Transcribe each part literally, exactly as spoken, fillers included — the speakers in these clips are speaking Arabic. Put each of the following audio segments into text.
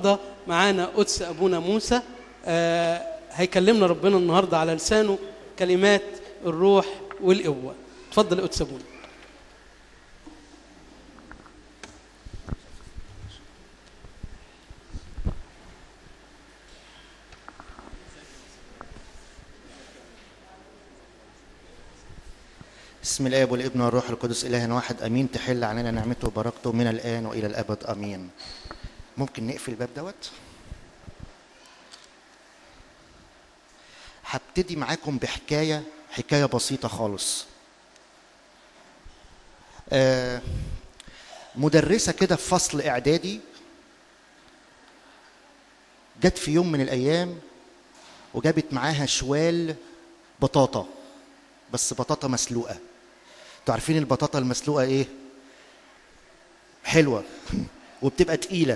النهارده معانا قدس ابونا موسى، آه هيكلمنا ربنا النهارده على لسانه كلمات الروح والقوه. اتفضل يا قدس ابونا. بسم الآب والابن والروح القدس إله واحد أمين. تحل علينا نعمته وبركته من الآن وإلى الأبد أمين. ممكن نقفل الباب دوت؟ هبتدي معاكم بحكاية حكاية بسيطة خالص. آه مدرسة كده في فصل إعدادي جت في يوم من الأيام وجابت معاها شوال بطاطا، بس بطاطا مسلوقة. انتوا عارفين البطاطا المسلوقة ايه؟ حلوة وبتبقى تقيلة.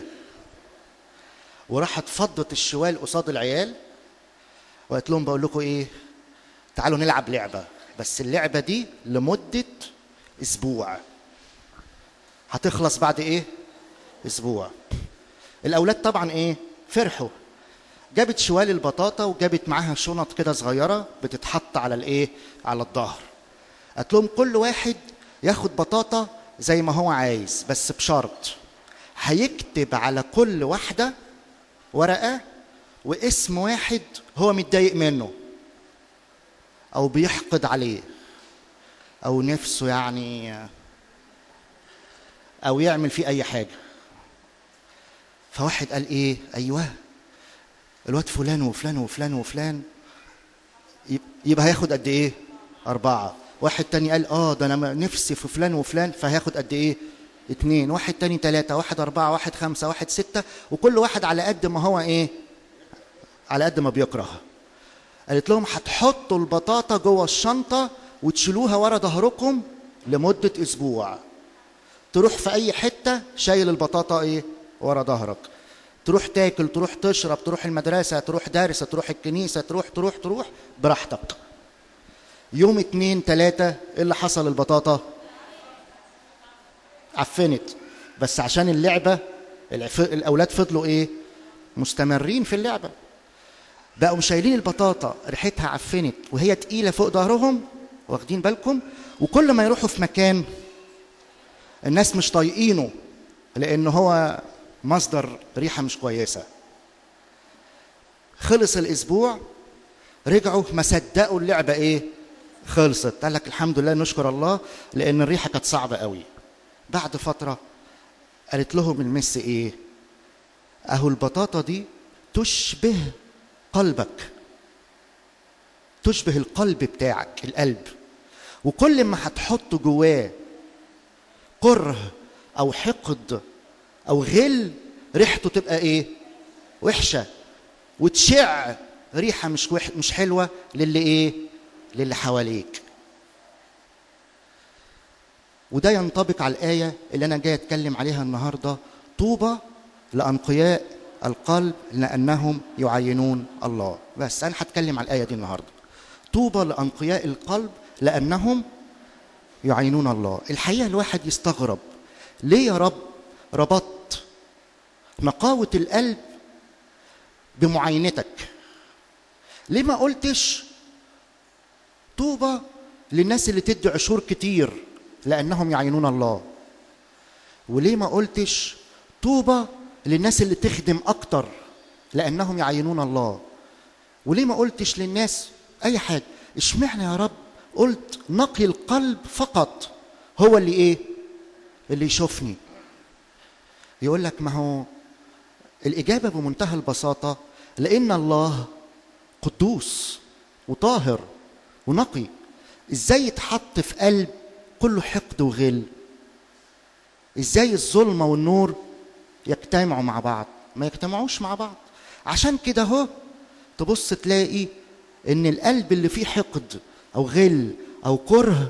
وراحت فضت الشوال قصاد العيال وقالت لهم بقول لكم ايه؟ تعالوا نلعب لعبة، بس اللعبة دي لمدة اسبوع، هتخلص بعد ايه؟ اسبوع. الاولاد طبعا ايه؟ فرحوا. جابت شوال البطاطا وجابت معاها شنط كده صغيرة بتتحط على الايه؟ على الظهر. قالت لهم كل واحد ياخد بطاطا زي ما هو عايز، بس بشرط هيكتب على كل واحدة ورقة واسم واحد هو متضايق منه او بيحقد عليه او نفسه يعني او يعمل فيه اي حاجة. فواحد قال ايه؟ ايوه الواد فلان وفلان وفلان وفلان يبقى هياخد قد ايه؟ أربعة. واحد تاني قال اه ده انا نفسي في فلان وفلان فهياخد قد ايه؟ اتنين. واحد تاني تلاتة. واحد أربعة. واحد خمسة. واحد ستة. وكل واحد على قد ما هو ايه؟ على قد ما بيكره. قالت لهم هتحطوا البطاطا جوه الشنطة وتشيلوها ورا ظهركم لمدة اسبوع. تروح في اي حتة شايل البطاطا ايه؟ ورا ظهرك. تروح تاكل، تروح تشرب، تروح المدرسة، تروح دارسة، تروح الكنيسة، تروح تروح تروح براحتك. يوم اتنين تلاتة ايه اللي حصل؟ البطاطا عفنت. بس عشان اللعبة الأولاد فضلوا ايه؟ مستمرين في اللعبة. بقوا شايلين البطاطا ريحتها عفنت وهي تقيلة فوق ظهرهم، واخدين بالكم؟ وكل ما يروحوا في مكان الناس مش طايقينه لأنه هو مصدر ريحة مش كويسة. خلص الأسبوع رجعوا ما صدقوا اللعبة ايه؟ خلصت. قال لك الحمد لله نشكر الله لأن الريحة كانت صعبة قوي. بعد فترة قالت لهم المس ايه؟ اهو البطاطا دي تشبه قلبك، تشبه القلب بتاعك، القلب. وكل ما هتحط جواه كره او حقد او غل ريحته تبقى ايه؟ وحشة، وتشع ريحة مش وح... مش حلوة للي ايه؟ للي حواليك. وده ينطبق على الآية اللي أنا جاي أتكلم عليها النهاردة: طوبى لأنقياء القلب لأنهم يعينون الله. بس أنا هتكلم على الآية دي النهاردة. طوبى لأنقياء القلب لأنهم يعينون الله. الحقيقة الواحد يستغرب ليه يا رب ربطت نقاوة القلب بمعاينتك؟ ليه ما قلتش طوبى للناس اللي تدي عشور كتير لأنهم يعينون الله؟ وليه ما قلتش طوبى للناس اللي تخدم أكتر لأنهم يعينون الله؟ وليه ما قلتش للناس أي حاجة؟ اشمعنى يا رب قلت نقي القلب فقط هو اللي إيه؟ اللي يشوفني؟ يقول لك ما هو الإجابة بمنتهى البساطة: لأن الله قدوس وطاهر ونقي. إزاي يتحط في قلب كله حقد وغل؟ إزاي الظلمة والنور يجتمعوا مع بعض؟ ما يجتمعوش مع بعض. عشان كده هو تبص تلاقي إن القلب اللي فيه حقد أو غل أو كره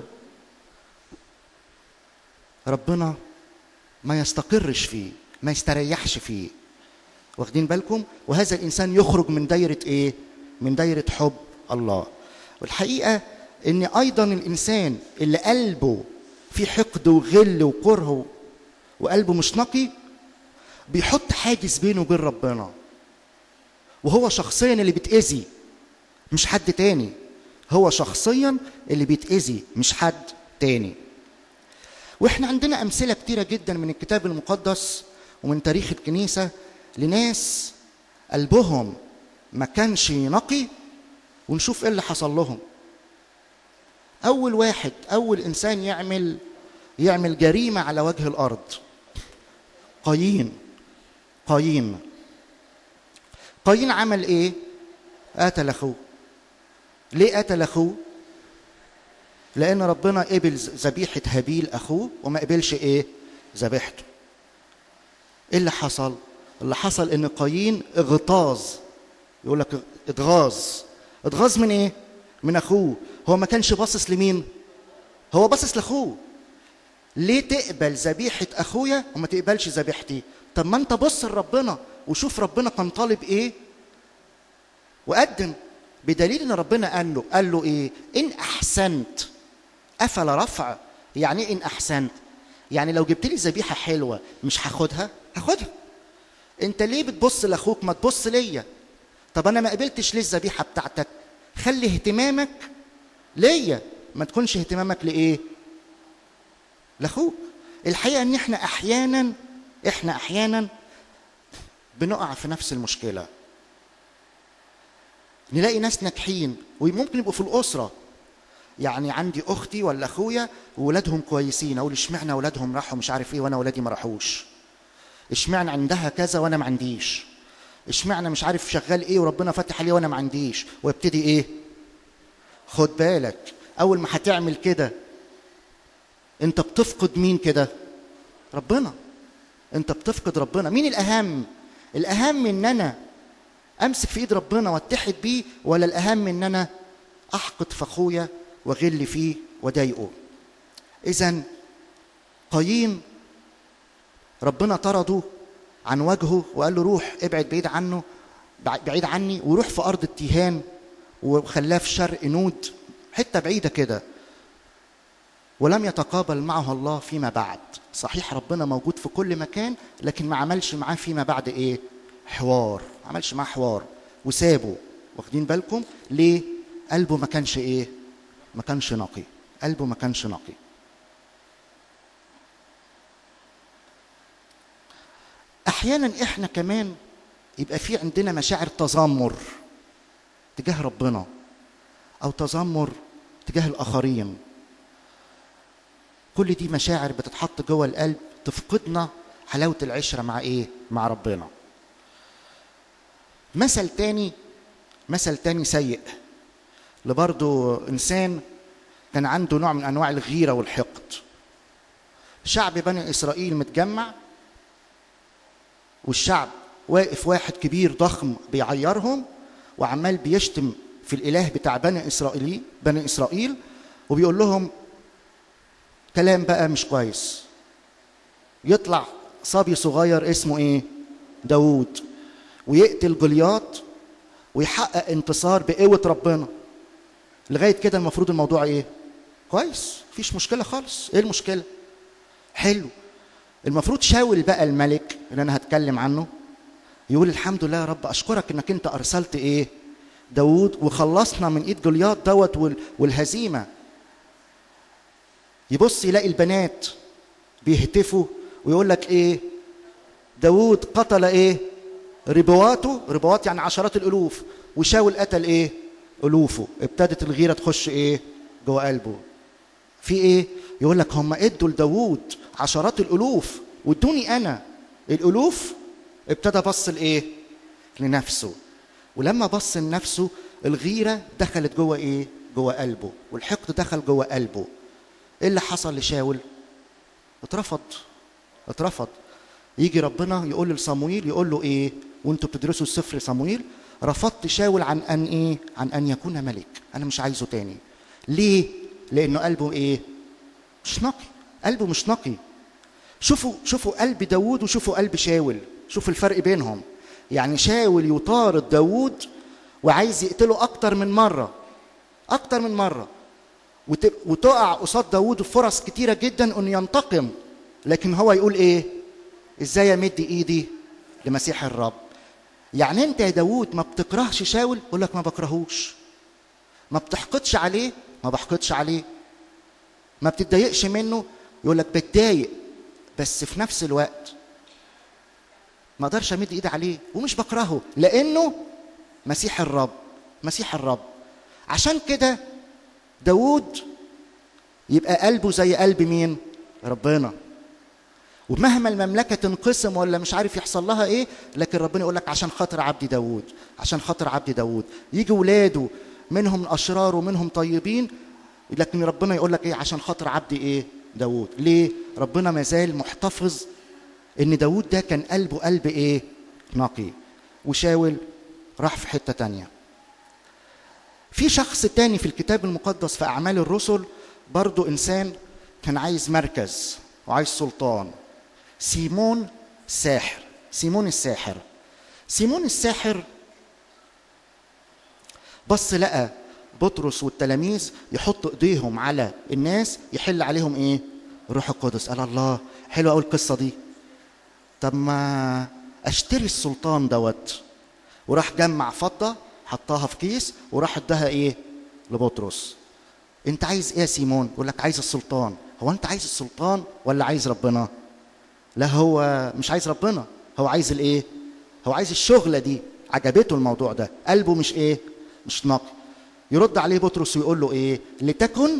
ربنا ما يستقرش فيه، ما يستريحش فيه. واخدين بالكم؟ وهذا الإنسان يخرج من دايرة إيه؟ من دايرة حب الله. والحقيقة إن أيضا الإنسان اللي قلبه فيه حقد وغل وكره وقلبه مش نقي بيحط حاجز بينه وبين ربنا، وهو شخصيا اللي بيتأذي مش حد تاني، هو شخصيا اللي بيتأذي مش حد تاني. واحنا عندنا امثله كتيره جدا من الكتاب المقدس ومن تاريخ الكنيسه لناس قلبهم ما كانش نقي، ونشوف ايه اللي حصل لهم. اول واحد، اول انسان يعمل يعمل جريمه على وجه الارض قايين. قايين قايين عمل ايه؟ قتل اخوه. ليه قتل اخوه؟ لان ربنا قبل ذبيحه هابيل اخوه وما قبلش ايه؟ ذبيحته. ايه اللي حصل؟ اللي حصل ان قايين اغتاظ، يقول لك اتغاظ. اتغاظ من ايه؟ من اخوه. هو ما كانش باصص لمين؟ هو باصص لاخوه. ليه تقبل ذبيحه اخويا وما تقبلش ذبيحتي؟ طب ما انت بص لربنا وشوف ربنا كان طالب ايه وقدم. بدليل ان ربنا قال له قال له ايه؟ ان احسنت افلا رفع. يعني ايه ان احسنت؟ يعني لو جبت لي ذبيحه حلوه مش هاخدها؟ هاخدها. انت ليه بتبص لاخوك؟ ما تبص ليا. طب انا ما قبلتش ليه الذبيحه بتاعتك؟ خلي اهتمامك ليا، ما تكونش اهتمامك لايه؟ لاخوك. الحقيقه ان احنا احيانا احنا احيانا بنقع في نفس المشكله. نلاقي ناس ناجحين وممكن يبقوا في الاسره، يعني عندي اختي ولا اخويا وولادهم كويسين، اقول اشمعنى اولادهم راحوا مش عارف ايه وانا اولادي ما راحوش؟ اشمعنى عندها كذا وانا ما عنديش؟ اشمعنى مش عارف شغال ايه وربنا فاتح عليه وانا ما عنديش؟ وابتدي ايه؟ خد بالك، اول ما هتعمل كده انت بتفقد مين كده؟ ربنا. انت بتفقد ربنا. مين الاهم؟ الاهم ان انا امسك في ايد ربنا واتحد بيه، ولا الاهم ان انا احقد في اخويا واغل فيه واضايقه؟ اذا قايين ربنا طرده عن وجهه وقال له روح ابعد بعيد عنه بعيد عني، وروح في ارض التيهان، وخلاه في شرق نود، حته بعيده كده. ولم يتقابل معه الله فيما بعد. صحيح ربنا موجود في كل مكان، لكن ما عملش معاه فيما بعد ايه؟ حوار. ما عملش معاه حوار وسابه. واخدين بالكم ليه؟ قلبه ما كانش ايه؟ ما كانش نقي. قلبه ما كانش نقي. احيانا احنا كمان يبقى في عندنا مشاعر تذمر تجاه ربنا او تذمر تجاه الاخرين. كل دي مشاعر بتتحط جوه القلب تفقدنا حلاوه العشره مع ايه؟ مع ربنا. مثل تاني مثل تاني سيء لبرضه انسان كان عنده نوع من انواع الغيره والحقد. شعب بني اسرائيل متجمع، والشعب واقف واحد كبير ضخم بيعيرهم وعمال بيشتم في الاله بتاع بني اسرائيل بني اسرائيل وبيقول لهم كلام بقى مش كويس. يطلع صبي صغير اسمه ايه؟ داوود، ويقتل جولياط ويحقق انتصار بقوة ربنا. لغاية كده المفروض الموضوع ايه؟ كويس، مفيش مشكلة خالص. ايه المشكلة؟ حلو. المفروض شاول بقى الملك اللي انا هتكلم عنه يقول الحمد لله يا رب، اشكرك انك انت ارسلت ايه؟ داوود، وخلصنا من ايد جولياط دوت والهزيمة. يبص يلاقي البنات بيهتفوا ويقول لك ايه؟ داوود قتل ايه؟ ربواته. ربوات يعني عشرات الالوف، وشاول قتل ايه؟ الوفه. ابتدت الغيره تخش ايه؟ جوه قلبه. في ايه؟ يقول لك هم ادوا لداوود عشرات الالوف وادوني انا الالوف. ابتدى بص لايه؟ لنفسه. ولما بص لنفسه الغيره دخلت جوه ايه؟ جوه قلبه، والحقد دخل جوه قلبه. ايه اللي حصل لشاول؟ اترفض. اترفض. يجي ربنا يقول لصموئيل، يقول له ايه وانتوا بتدرسوا السفر صموئيل؟ رفضت شاول عن ان ايه؟ عن ان يكون ملك. انا مش عايزه تاني. ليه؟ لانه قلبه ايه؟ مش نقي. قلبه مش نقي. شوفوا شوفوا قلب داوود وشوفوا قلب شاول، شوفوا الفرق بينهم. يعني شاول يطارد داوود وعايز يقتله اكتر من مره اكتر من مره وتقع قصاد داوود فرص كتيره جدا انه ينتقم، لكن هو يقول ايه؟ ازاي امد ايدي لمسيح الرب. يعني انت يا داوود ما بتكرهش شاول؟ يقول لك ما بكرهوش. ما بتحقدش عليه؟ ما بحقدش عليه. ما بتتضايقش منه؟ يقول لك بتضايق، بس في نفس الوقت ما اقدرش امد ايدي عليه ومش بكرهه، لانه مسيح الرب. مسيح الرب. عشان كده داوود يبقى قلبه زي قلب مين؟ ربنا. ومهما المملكه تنقسم ولا مش عارف يحصل لها ايه، لكن ربنا يقول لك عشان خاطر عبدي داوود، عشان خاطر عبدي داوود. يجي ولاده منهم اشرار ومنهم طيبين، لكن ربنا يقول لك ايه؟ عشان خاطر عبدي ايه؟ داوود. ليه؟ ربنا ما زال محتفظ ان داوود ده كان قلبه قلب ايه؟ نقي. وشاول راح في حته تانيه. في شخص تاني في الكتاب المقدس في اعمال الرسل، برضو انسان كان عايز مركز وعايز سلطان. سيمون الساحر. سيمون الساحر. سيمون الساحر بص لقى بطرس والتلاميذ يحطوا ايديهم على الناس يحل عليهم ايه؟ الروح القدس. قال الله، حلوه قوي القصه دي، طب ما اشتري السلطان دوت. وراح جمع فضه حطها في كيس وراح اداها ايه؟ لبطرس. انت عايز ايه يا سيمون؟ يقول لك عايز السلطان. هو انت عايز السلطان ولا عايز ربنا؟ لا، هو مش عايز ربنا، هو عايز الايه؟ هو عايز الشغله دي. عجبته الموضوع ده، قلبه مش ايه؟ مش نقي. يرد عليه بطرس ويقول له ايه؟ لتكن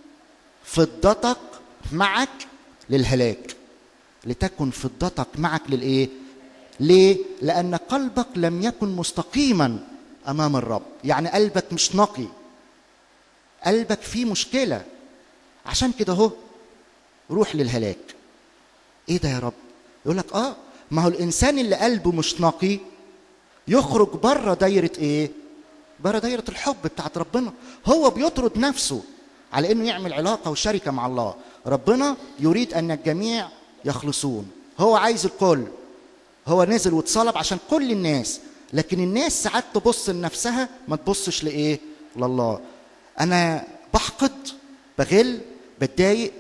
فضتك معك للهلاك. لتكن فضتك معك للايه؟ ليه؟ لان قلبك لم يكن مستقيما امام الرب. يعني قلبك مش نقي، قلبك فيه مشكله، عشان كده اهو روح للهلاك. ايه ده يا رب؟ يقول لك اه، ما هو الانسان اللي قلبه مش نقي يخرج بره دايره ايه؟ بره دايره الحب بتاعت ربنا. هو بيطرد نفسه على انه يعمل علاقه وشركه مع الله. ربنا يريد ان الجميع يخلصون، هو عايز الكل. هو نزل واتصلب عشان كل الناس، لكن الناس ساعات تبص لنفسها ما تبصش لايه؟ لله. انا بحقد، بغل، بتضايق،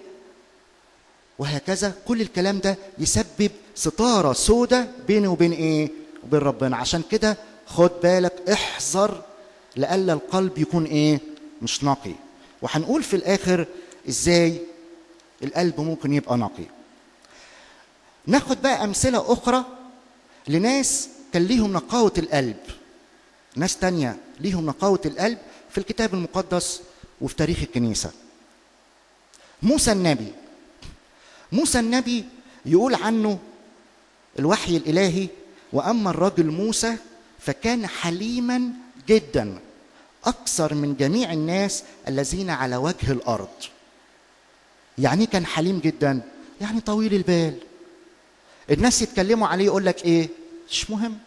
وهكذا. كل الكلام ده يسبب ستاره سودة بيني وبين ايه؟ وبين ربنا. عشان كده خد بالك، احذر لألا القلب يكون ايه؟ مش نقي. وهنقول في الاخر ازاي القلب ممكن يبقى نقي. ناخد بقى امثله اخرى لناس كان ليهم نقاوه القلب. ناس تانية ليهم نقاوه القلب في الكتاب المقدس وفي تاريخ الكنيسه. موسى النبي. موسى النبي يقول عنه الوحي الالهي: واما الرجل موسى فكان حليما جدا اكثر من جميع الناس الذين على وجه الارض. يعني كان حليم جدا؟ يعني طويل البال. الناس يتكلموا عليه يقول لك ايه؟ مش مهم،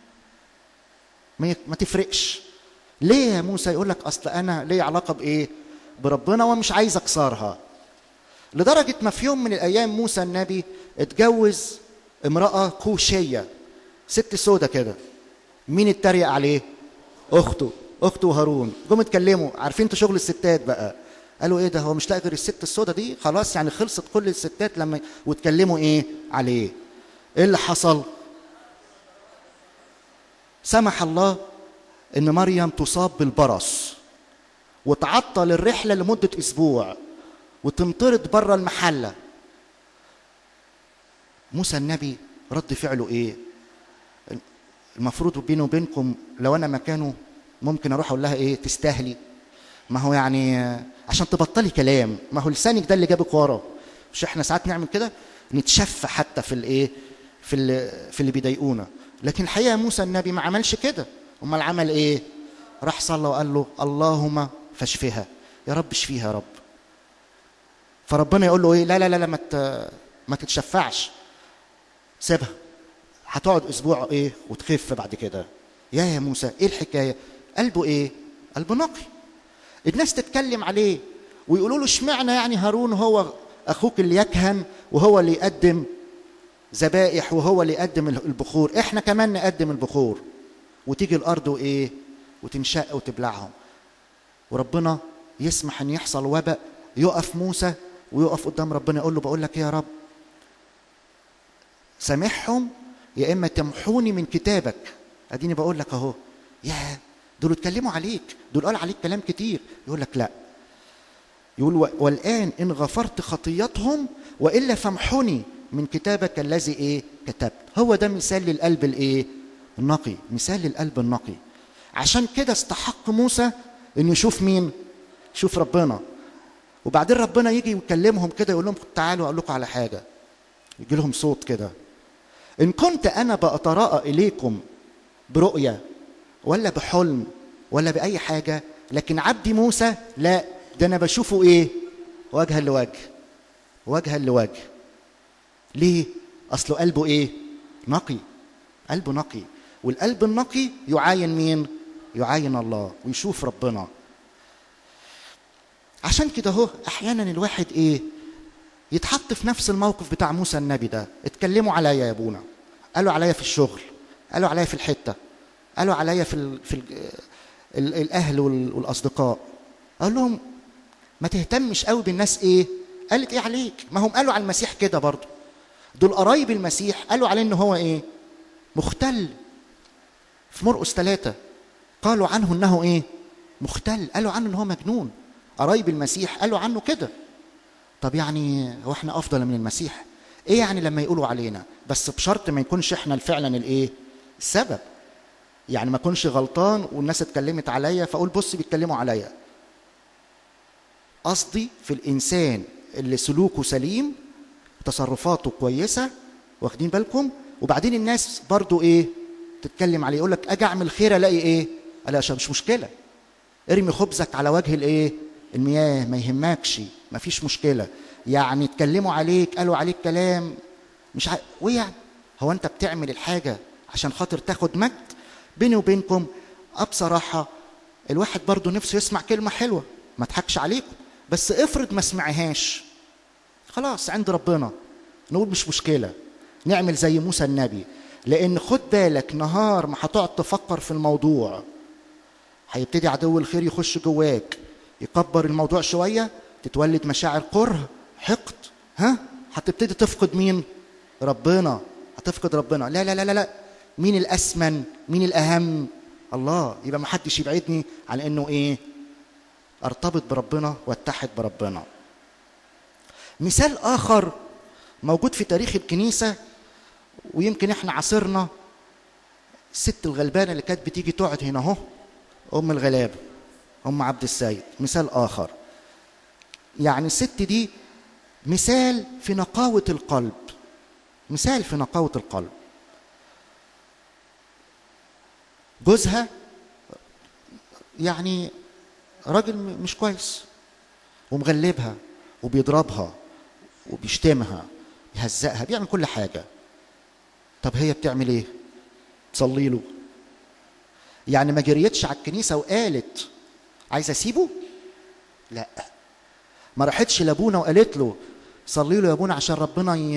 ما تفرقش. ليه يا موسى؟ يقول لك اصل انا ليه علاقه بايه؟ بربنا ومش عايز اكسرها. لدرجه ما في يوم من الايام موسى النبي اتجوز امراه كوشيه، ست سودة كده. مين اتريق عليه؟ اخته، اخته هارون. جم اتكلموا، عارفين انتوا شغل الستات بقى، قالوا ايه ده؟ هو مش لاقي غير الست السودة دي؟ خلاص يعني خلصت كل الستات لما واتكلموا ايه عليه. ايه اللي حصل؟ سمح الله ان مريم تصاب بالبرص وتعطل الرحله لمده اسبوع وتنطرد بره المحله. موسى النبي رد فعله ايه؟ المفروض بيني وبينكم لو انا مكانه ممكن اروح اقول لها ايه؟ تستاهلي. ما هو يعني عشان تبطلي كلام، ما هو لسانك ده اللي جابك ورا. مش احنا ساعات نعمل كده؟ نتشفى حتى في الايه؟ في اللي في اللي بيضايقونا. لكن الحقيقه موسى النبي ما عملش كده. امال عمل ايه؟ راح صلى وقال له اللهم فاشفها، يا رب اشفيها يا رب. فربنا يقول له ايه؟ لا لا لا, لا ما ما تتشفعش، سيبها، هتقعد اسبوع ايه وتخف بعد كده. يا يا موسى ايه الحكايه؟ قلبه ايه؟ قلبه نقي. الناس تتكلم عليه ويقولوا له اشمعنى يعني هارون هو اخوك اللي يكهن وهو اللي يقدم ذبائح وهو اللي يقدم البخور، احنا كمان نقدم البخور. وتيجي الارض وايه؟ وتنشق وتبلعهم. وربنا يسمح ان يحصل وباء، يقف موسى ويقف قدام ربنا يقول له بقول لك ايه يا رب؟ سامحهم يا اما تمحوني من كتابك. اديني بقول لك اهو، يا دول اتكلموا عليك، دول قال عليك كلام كتير. يقول لك لا، يقول والان ان غفرت خطيتهم والا فامحني من كتابك الذي ايه كتبت. هو ده مثال للقلب الايه النقي، مثال للقلب النقي. عشان كده استحق موسى انه يشوف مين؟ يشوف ربنا. وبعدين ربنا يجي يكلمهم كده يقول لهم تعالوا اقول لكم على حاجه. يجي لهم صوت كده، ان كنت انا بأتراءى اليكم برؤيه ولا بحلم ولا باي حاجه، لكن عبدي موسى لا، ده انا بشوفه ايه؟ وجها لوجه، وجها لوجه. ليه؟ اصله قلبه ايه؟ نقي، قلبه نقي. والقلب النقي يعاين مين؟ يعاين الله ويشوف ربنا. عشان كده هو احيانا الواحد ايه يتحط في نفس الموقف بتاع موسى النبي ده. اتكلموا عليا يا ابونا، قالوا عليا في الشغل، قالوا عليا في الحته، قالوا عليا في ال في ال ال الاهل والاصدقاء. اقول لهم ما تهتمش قوي بالناس ايه قالت ايه عليك، ما هم قالوا على المسيح كده برضه. دول قرايب المسيح قالوا عليه ان هو ايه؟ مختل. في مرقس ثلاثة قالوا عنه انه ايه؟ مختل، قالوا عنه ان هو مجنون. قرايب المسيح قالوا عنه كده. طب يعني هو احنا افضل من المسيح؟ ايه يعني لما يقولوا علينا؟ بس بشرط ما يكونش احنا فعلا الايه؟ السبب. يعني ما اكونش غلطان والناس اتكلمت عليا فاقول بص بيتكلموا عليا. قصدي في الانسان اللي سلوكه سليم، تصرفاته كويسه، واخدين بالكم؟ وبعدين الناس برضو ايه؟ تتكلم عليه، يقول لك اجي اعمل خير الاقي ايه؟ الا مش مشكله، ارمي خبزك على وجه الايه؟ المياه، ما يهمكش، ما فيش مشكله. يعني اتكلموا عليك، قالوا عليك كلام مش ع... ويعني هو انت بتعمل الحاجه عشان خاطر تاخد مجد؟ بيني وبينكم بصراحه الواحد برضو نفسه يسمع كلمه حلوه، ما اضحكش عليكم، بس افرض ما سمعهاش، خلاص عند ربنا نقول مش مشكله، نعمل زي موسى النبي. لان خد بالك نهار ما هتقعد تفكر في الموضوع هيبتدي عدو الخير يخش جواك، يكبر الموضوع شويه، تتولد مشاعر كره، حقد، ها هتبتدي تفقد مين؟ ربنا، هتفقد ربنا. لا لا لا لا، مين الاسمن؟ مين الاهم؟ الله. يبقى ما حدش يبعدني عن انه ايه؟ ارتبط بربنا واتحد بربنا. مثال اخر موجود في تاريخ الكنيسه ويمكن احنا عاصرنا، الست الغلبانه اللي كانت بتيجي تقعد هنا اهو، ام الغلابه، ام عبد السيد. مثال اخر، يعني الست دي مثال في نقاوه القلب، مثال في نقاوه القلب. جوزها يعني راجل مش كويس ومغلبها وبيضربها وبيشتمها، يهزقها، بيعمل كل حاجه. طب هي بتعمل ايه؟ تصلي له. يعني ما جريتش على الكنيسه وقالت عايزه اسيبه؟ لا. ما راحتش لابونا وقالت له صلي له يا ابونا عشان ربنا ي...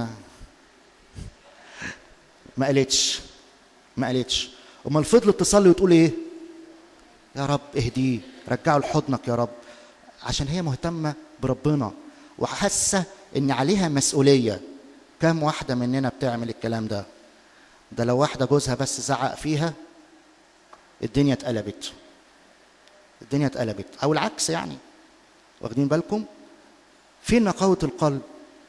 ما قالتش، ما قالتش. امال فضلت تصلي وتقول ايه؟ يا رب اهديه، رجعه لحضنك يا رب، عشان هي مهتمه بربنا وحاسه ان عليها مسؤوليه. كم واحده مننا بتعمل الكلام ده؟ ده لو واحده جوزها بس زعق فيها الدنيا اتقلبت، الدنيا اتقلبت، او العكس يعني. واخدين بالكم؟ فين نقاوه القلب؟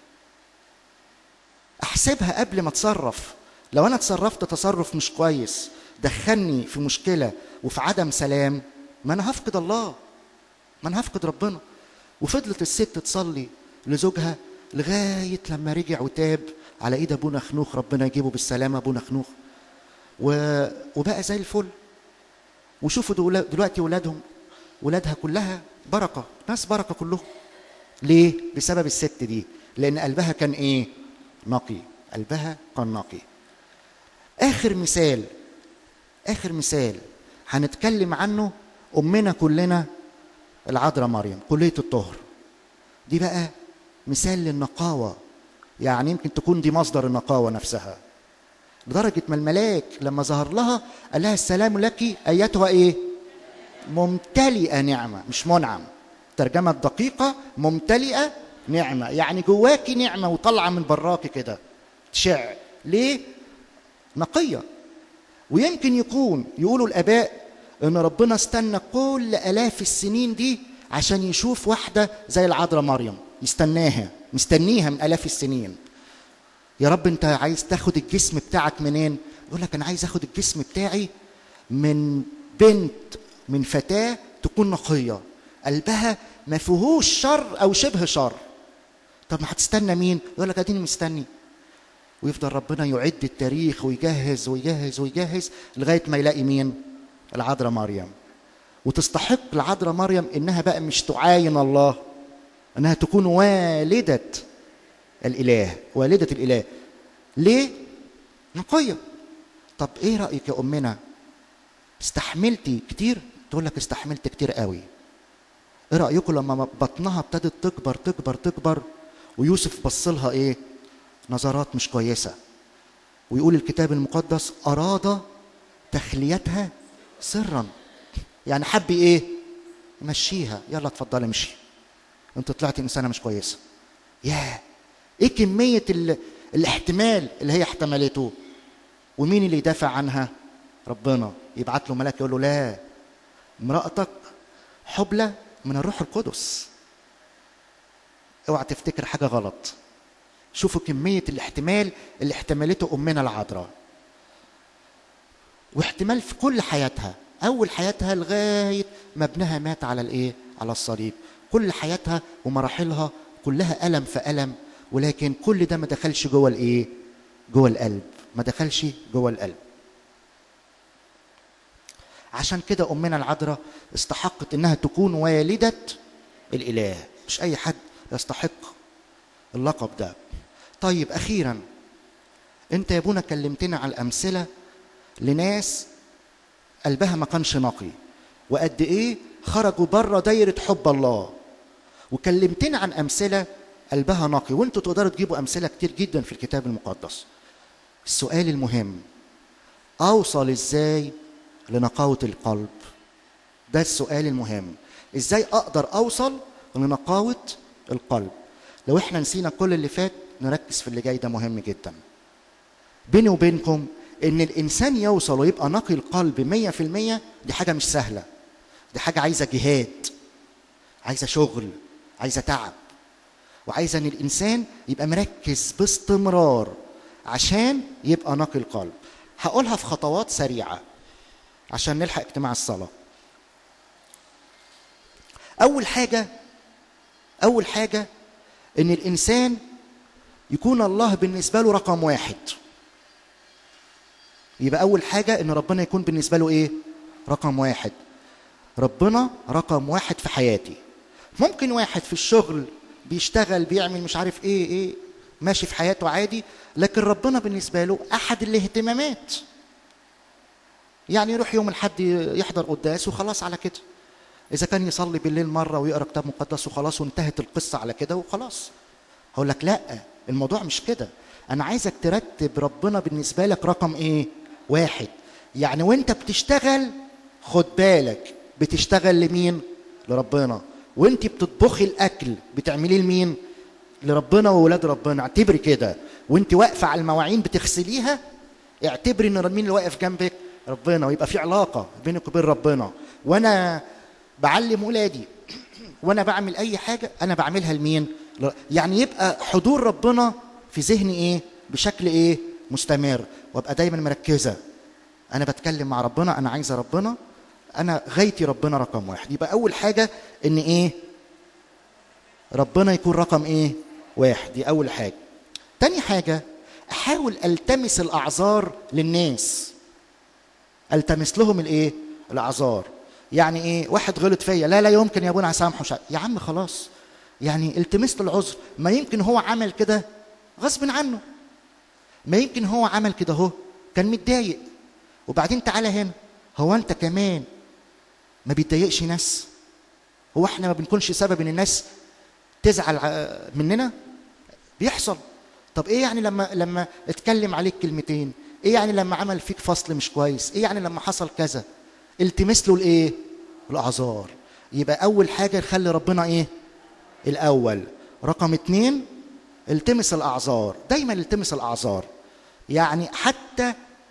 احسبها قبل ما اتصرف. لو انا تصرفت تصرف مش كويس دخلني في مشكله وفي عدم سلام، ما انا هفقد الله، ما انا هفقد ربنا. وفضلت الست تصلي لزوجها لغايه لما رجع وتاب على ايد ابونا خنوخ، ربنا يجيبه بالسلامه ابونا خنوخ، و... وبقى زي الفل. وشوفوا دلوقتي ولادهم، ولادها كلها بركه، ناس بركه كلهم. ليه؟ بسبب الست دي، لان قلبها كان ايه؟ نقي، قلبها كان نقي. اخر مثال، اخر مثال هنتكلم عنه امنا كلنا العذراء مريم، كليه الطهر. دي بقى مثال للنقاوه، يعني يمكن تكون دي مصدر النقاوه نفسها، لدرجه ما الملاك لما ظهر لها قال لها السلام لك ايتها ايه؟ ممتلئه نعمه، مش منعم. الترجمه الدقيقه ممتلئه نعمه، يعني جواكي نعمه وطالعه من براكي كده تشع. ليه؟ نقية. ويمكن يكون يقولوا الآباء إن ربنا استنى كل آلاف السنين دي عشان يشوف واحدة زي العذراء مريم، يستناها، مستنيها من آلاف السنين. يا رب أنت عايز تاخد الجسم بتاعك منين؟ يقول لك أنا عايز أخد الجسم بتاعي من بنت، من فتاة تكون نقية قلبها ما فيهوش شر أو شبه شر. طب ما هتستنى مين؟ يقول لك أديني مستني. ويفضل ربنا يعد التاريخ ويجهز ويجهز ويجهز لغاية ما يلاقي مين؟ العذراء مريم. وتستحق العذراء مريم إنها بقى مش تعاين الله، إنها تكون والدة الإله، والدة الإله. ليه؟ نقية. طب إيه رأيك يا أمنا؟ استحملتي كتير؟ تقول لك استحملت كتير قوي. إيه رأيكم لما بطنها ابتدت تكبر تكبر تكبر ويوسف بص لها إيه؟ نظرات مش كويسة. ويقول الكتاب المقدس أراد تخليتها سرا. يعني حب ايه؟ مشيها، يلا اتفضلي امشي، انت طلعتي انسانه مش كويسه. ياه، ايه كميه ال... الاحتمال اللي هي احتملته. ومين اللي يدافع عنها؟ ربنا. يبعت له ملاك يقول له لا، امرأتك حبلى من الروح القدس، اوعى تفتكر حاجه غلط. شوفوا كميه الاحتمال اللي احتملته امنا العذراء، واحتمال في كل حياتها. أول حياتها لغاية ما ابنها مات على الإيه؟ على الصليب. كل حياتها ومراحلها كلها ألم في ألم، ولكن كل ده ما دخلش جوه الإيه؟ جوه القلب، ما دخلش جوه القلب. عشان كده أمنا العذراء استحقت إنها تكون والدة الإله، مش أي حد يستحق اللقب ده. طيب أخيرا، أنت يا ابونا كلمتنا على الأمثلة لناس قلبها ما كانش نقي، وقد ايه خرجوا بره دايره حب الله. وكلمتنا عن امثله قلبها نقي، وانتوا تقدروا تجيبوا امثله كتير جدا في الكتاب المقدس. السؤال المهم، اوصل ازاي لنقاوه القلب؟ ده السؤال المهم، ازاي اقدر اوصل لنقاوه القلب؟ لو احنا نسينا كل اللي فات نركز في اللي جاي، ده مهم جدا. بيني وبينكم ان الانسان يوصل ويبقى نقي القلب مية في المية، دي حاجه مش سهله، دي حاجه عايزه جهاد، عايزه شغل، عايزه تعب، وعايزه ان الانسان يبقى مركز باستمرار عشان يبقى نقي القلب. هقولها في خطوات سريعه عشان نلحق اجتماع الصلاه. اول حاجه اول حاجه ان الانسان يكون الله بالنسبه له رقم واحد. يبقى أول حاجة إن ربنا يكون بالنسبة له إيه؟ رقم واحد. ربنا رقم واحد في حياتي. ممكن واحد في الشغل بيشتغل بيعمل مش عارف إيه إيه ماشي في حياته عادي، لكن ربنا بالنسبة له أحد الاهتمامات. يعني يروح يوم الحد يحضر قداس وخلاص على كده. إذا كان يصلي بالليل مرة ويقرأ كتاب مقدس وخلاص وانتهت القصة على كده وخلاص. هقول لك لأ، الموضوع مش كده. أنا عايزك ترتب ربنا بالنسبة لك رقم إيه؟ واحد. يعني وانت بتشتغل خد بالك بتشتغل لمين؟ لربنا. وانت بتطبخي الاكل بتعمليه لمين؟ لربنا وولاد ربنا. اعتبري كده. وانت واقفه على المواعين بتغسليها اعتبري ان مين اللي واقف جنبك؟ ربنا. ويبقى في علاقه بينك وبين ربنا. وانا بعلم ولادي وانا بعمل اي حاجه انا بعملها لمين؟ يعني يبقى حضور ربنا في ذهني ايه؟ بشكل ايه؟ مستمر. وابقى دايما مركزه انا بتكلم مع ربنا، انا عايزه ربنا، انا غايتي ربنا رقم واحد. يبقى اول حاجه ان ايه؟ ربنا يكون رقم ايه؟ واحد. دي اول حاجه. تاني حاجه احاول التمس الاعذار للناس، التمس لهم الايه؟ الاعذار. يعني ايه؟ واحد غلط فيا، لا لا يمكن يا ابونا هسامحه. يا عم خلاص، يعني التمس له العذر. ما يمكن هو عمل كده غصب عنه، ما يمكن هو عمل كده اهو كان متضايق. وبعدين تعالى هنا، هو انت كمان ما بيتضايقش ناس؟ هو احنا ما بنكونش سبب ان الناس تزعل مننا؟ بيحصل. طب ايه يعني لما لما اتكلم عليك كلمتين؟ ايه يعني لما عمل فيك فصل مش كويس؟ ايه يعني لما حصل كذا؟ التمس له الايه؟ الاعذار. يبقى اول حاجه نخلي ربنا ايه؟ الاول. رقم اتنين التمس الاعذار. دايما التمس الاعذار. يعني حتى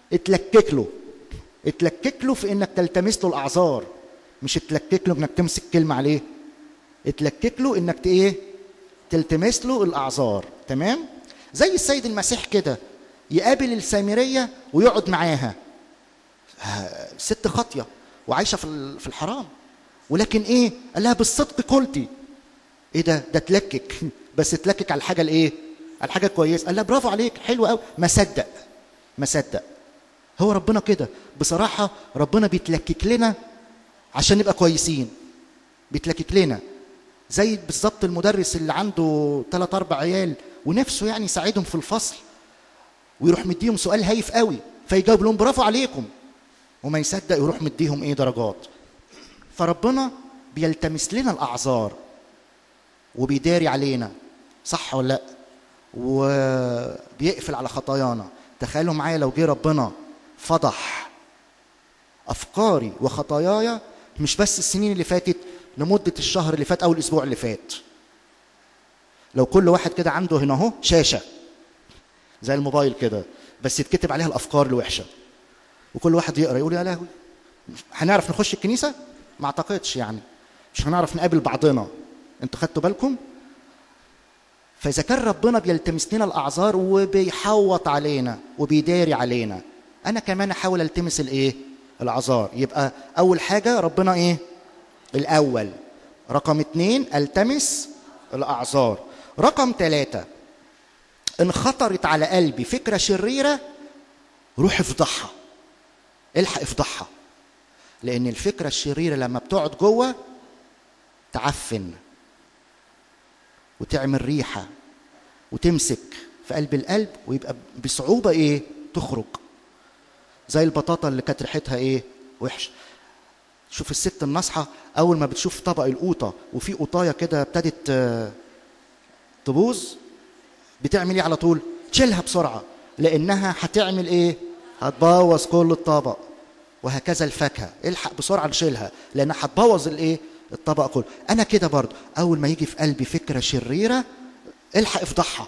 اتلكك له، اتلكك له في انك تلتمس له الاعذار، مش اتلكك له انك تمسك كلمه عليه، اتلكك له انك ايه؟ تلتمس له الاعذار. تمام؟ زي السيد المسيح كده يقابل السامريه ويقعد معاها، ست خاطيه وعايشه في في الحرام، ولكن ايه؟ قال لها بالصدق قلتي. ايه ده؟ ده تلكك، بس تلكك على الحاجه الايه؟ على الحاجه كويسه. قال لها برافو عليك، حلو قوي. ما صدق، ما صدق. هو ربنا كده بصراحه، ربنا بيتلكك لنا عشان نبقى كويسين، بيتلكك لنا زي بالظبط المدرس اللي عنده ثلاث اربع عيال ونفسه يعني يساعدهم في الفصل، ويروح مديهم سؤال هايف قوي فيجاوب لهم برافو عليكم، وما يصدق يروح مديهم ايه؟ درجات. فربنا بيلتمس لنا الاعذار وبيداري علينا، صح ولا لا؟ وبيقفل على خطايانا. تخيلوا معايا لو جه ربنا فضح افكاري وخطاياي، مش بس السنين اللي فاتت، لمده الشهر اللي فات او الاسبوع اللي فات. لو كل واحد كده عنده هنا اهو شاشه زي الموبايل كده، بس يتكتب عليها الافكار الوحشه، وكل واحد يقرا يقول يا لهوي، هنعرف نخش الكنيسه؟ ما اعتقدش، يعني مش هنعرف نقابل بعضنا. انتوا خدتوا بالكم؟ فاذا كان ربنا بيلتمس لنا الاعذار وبيحوط علينا وبيداري علينا، انا كمان احاول التمس الايه؟ الاعذار. يبقى اول حاجه ربنا ايه؟ الاول. رقم اتنين التمس الاعذار. رقم ثلاثة ان خطرت على قلبي فكره شريره، روح افضحها، الحق افضحها. لان الفكره الشريره لما بتقعد جوه تعفن وتعمل ريحه وتمسك في قلب القلب، ويبقى بصعوبه ايه؟ تخرج. زي البطاطا اللي كانت ريحتها ايه؟ وحشه. شوف الست الناصحه اول ما بتشوف طبق القوطه وفي قطايه كده ابتدت تبوظ، بتعمل ايه على طول؟ تشيلها بسرعه، لانها هتعمل ايه؟ هتبوظ كل الطبق. وهكذا الفاكهه، الحق بسرعه نشيلها لانها هتبوظ الايه؟ الطبق كله. انا كده برضه اول ما يجي في قلبي فكره شريره، الحق افضحها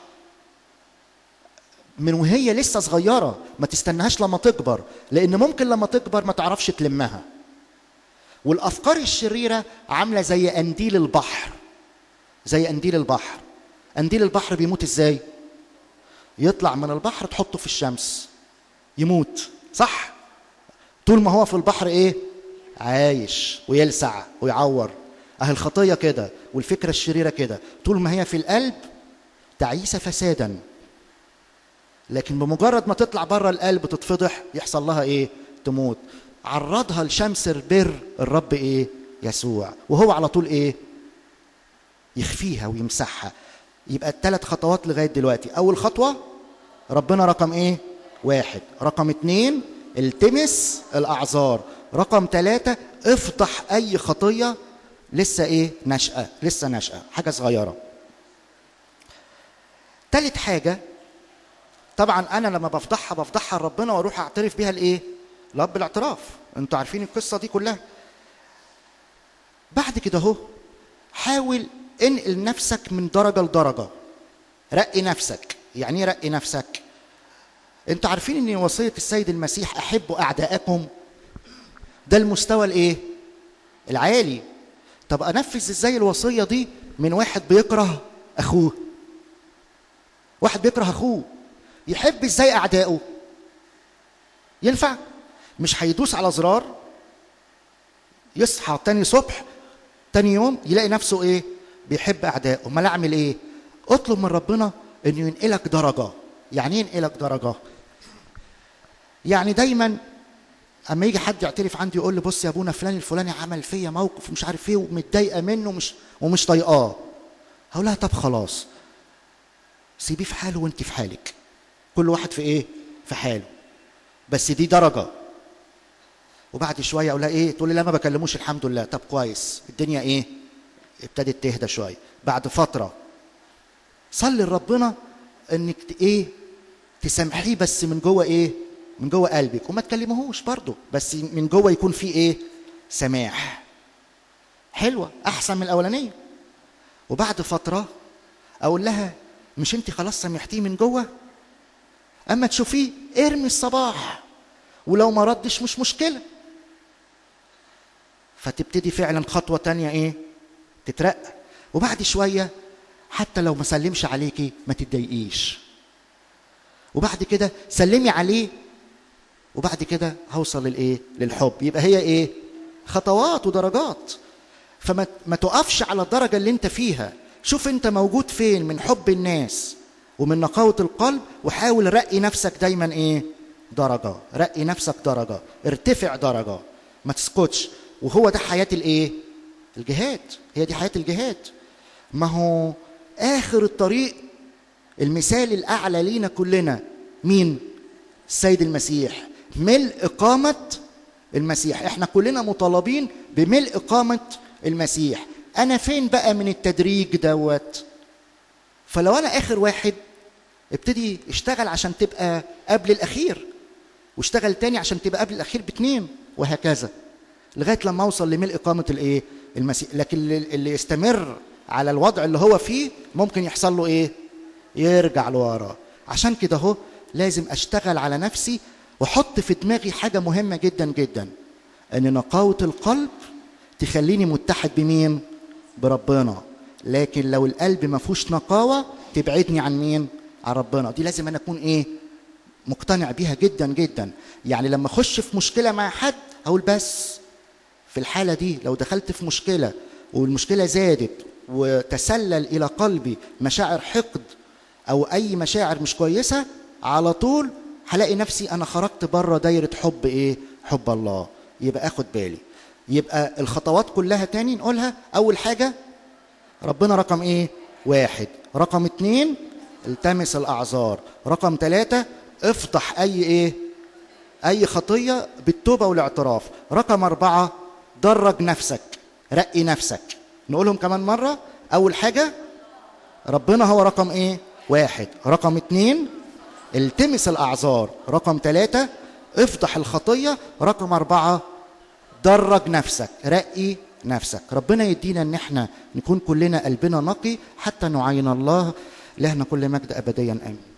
من وهي لسه صغيره، ما تستناهاش لما تكبر، لان ممكن لما تكبر ما تعرفش تلمها. والافكار الشريره عامله زي قنديل البحر، زي قنديل البحر. قنديل البحر بيموت ازاي؟ يطلع من البحر تحطه في الشمس يموت، صح؟ طول ما هو في البحر ايه؟ عايش ويلسع ويعور. اهي الخطيه كده، والفكره الشريره كده، طول ما هي في القلب تعيسه فسادا، لكن بمجرد ما تطلع بره القلب تتفضح، يحصل لها ايه؟ تموت. عرضها لشمس البر الرب ايه؟ يسوع، وهو على طول ايه؟ يخفيها ويمسحها. يبقى الثلاث خطوات لغايه دلوقتي. اول خطوه ربنا رقم ايه؟ واحد. رقم اتنين التمس الاعذار. رقم ثلاثة افضح اي خطيه لسه ايه؟ نشأة، لسه نشأة، حاجه صغيره. ثالث حاجه، طبعا انا لما بفضحها بفضحها لربنا واروح اعترف بيها لايه؟ لرب الاعتراف. انتوا عارفين القصه دي كلها. بعد كده اهو حاول انقل نفسك من درجه لدرجه، رقي نفسك. يعني ايه رقي نفسك؟ انتوا عارفين ان وصيه السيد المسيح احبوا اعداءكم، ده المستوى الايه؟ العالي. طب انفذ ازاي الوصيه دي من واحد بيكره اخوه؟ واحد بيكره اخوه يحب ازاي اعدائه؟ ينفع؟ مش هيدوس على زرار يصحى تاني صبح تاني يوم يلاقي نفسه ايه؟ بيحب اعدائه. امال اعمل ايه؟ اطلب من ربنا انه ينقلك درجه. يعني ايه ينقلك درجه؟ يعني دايما اما يجي حد يعترف عندي يقول لي بص يا ابونا فلان الفلاني عمل فيا موقف مش عارف ايه ومتضايقه منه ومش ومش طايقاه، هقول لها طب خلاص سيبيه في حاله وانت في حالك، كل واحد في ايه؟ في حاله. بس دي درجه. وبعد شويه اقول لها ايه؟ تقول لي لا ما بكلموش الحمد لله. طب كويس، الدنيا ايه؟ ابتدت تهدى شويه. بعد فتره صلي لربنا انك ايه؟ تسامحيه بس من جوه ايه؟ من جوه قلبك، وما تكلمهوش برضه، بس من جوه يكون فيه ايه؟ سماح. حلوه، احسن من الاولانيه. وبعد فتره اقول لها مش انت خلاص سامحتيه من جوه؟ اما تشوفيه ارمي الصباح، ولو ما ردش مش مشكلة. فتبتدي فعلا خطوة تانية ايه؟ تترقى. وبعد شوية حتى لو ما سلمش عليكي ما تتضايقيش، وبعد كده سلمي عليه، وبعد كده هوصل للايه؟ للحب. يبقى هي ايه؟ خطوات ودرجات. فما ما تقفش على الدرجة اللي انت فيها، شوف انت موجود فين من حب الناس ومن نقاوة القلب، وحاول رقي نفسك دايما ايه؟ درجة. رقي نفسك درجة، ارتفع درجة، ما تسكتش. وهو ده حياة الايه؟ الجهاد. هي دي حياة الجهاد. ما هو آخر الطريق المثال الأعلى لينا كلنا مين؟ السيد المسيح. ملء قامة المسيح. احنا كلنا مطالبين بملء قامة المسيح. أنا فين بقى من التدريج دوت؟ فلو أنا آخر واحد، ابتدي اشتغل عشان تبقى قبل الأخير، واشتغل تاني عشان تبقى قبل الأخير باتنين، وهكذا لغاية لما أوصل لملء قامة الإيه؟ المسيح. لكن اللي يستمر على الوضع اللي هو فيه ممكن يحصل له إيه؟ يرجع لورا. عشان كده هو لازم أشتغل على نفسي وحط في دماغي حاجة مهمة جدا جدا، أن نقاوة القلب تخليني متحد بمين؟ بربنا. لكن لو القلب ما فيهوش نقاوة تبعدني عن مين؟ عن ربنا. دي لازم أنا أكون إيه؟ مقتنع بيها جدا جدا. يعني لما أخش في مشكلة مع حد أقول بس في الحالة دي لو دخلت في مشكلة والمشكلة زادت وتسلل إلى قلبي مشاعر حقد أو أي مشاعر مش كويسة، على طول هلاقي نفسي أنا خرجت بره دايرة حب إيه؟ حب الله. يبقى أخد بالي. يبقى الخطوات كلها تاني نقولها. أول حاجة ربنا رقم إيه؟ واحد. رقم اتنين التمس الأعذار. رقم ثلاثة افضح أي إيه؟ أي خطية بالتوبة والاعتراف. رقم أربعة درج نفسك، رقي نفسك. نقولهم كمان مرة. أول حاجة ربنا هو رقم إيه؟ واحد. رقم اتنين التمس الأعذار. رقم ثلاثة افضح الخطية. رقم أربعة درج نفسك، رقي نفسك. ربنا يدينا ان احنا نكون كلنا قلبنا نقي حتى نعين الله. لهنا كل مجد أبديا آمين.